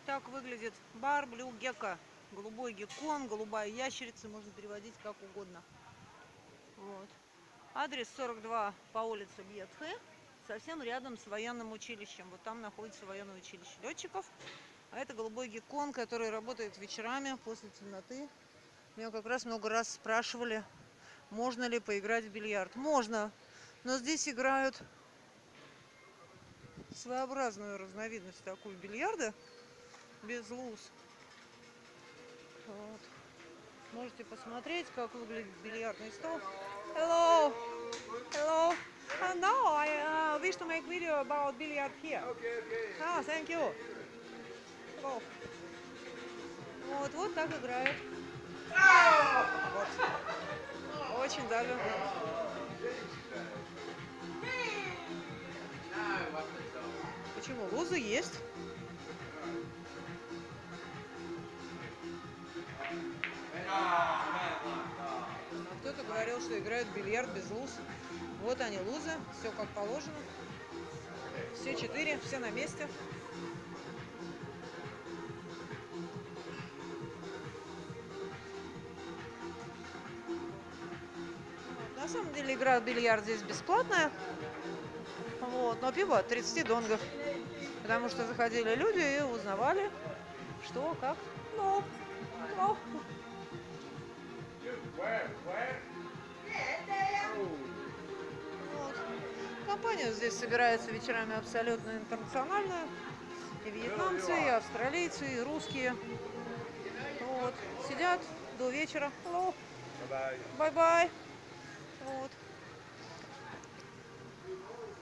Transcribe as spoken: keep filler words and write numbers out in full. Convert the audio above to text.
Так выглядит бар Blue Gecko. Голубой геккон, голубая ящерица, можно переводить как угодно. Вот. Адрес сорок два по улице Бьетхе, совсем рядом с военным училищем. Вот там находится военное училище летчиков. А это голубой геккон, который работает вечерами после темноты. Меня как раз много раз спрашивали, можно ли поиграть в бильярд. Можно, но здесь играют своеобразную разновидность такую бильярда без луз. Вот. Можете посмотреть, как выглядит бильярдный стол. Hello! Hello! Uh, no, I uh, wish to make video about billiard here. Okay, okay. Ah, thank you. Hello. Вот, вот так играют. Вот. Очень даже. Почему? Лузы есть. А кто-то говорил, что играют в бильярд без луз. Вот они, лузы, все как положено. Все четыре, все на месте. На самом деле игра в бильярд здесь бесплатная. Вот, но пиво от тридцати донгов. Потому что заходили люди и узнавали, что, как. Ну, ну. Вот. Компания здесь собирается вечерами абсолютно интернациональная. И вьетнамцы, и австралийцы, и русские. Вот. Сидят до вечера. Бай-бай. Вот.